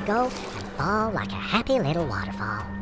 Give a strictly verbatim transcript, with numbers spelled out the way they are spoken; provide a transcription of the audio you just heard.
go and fall like a happy little waterfall.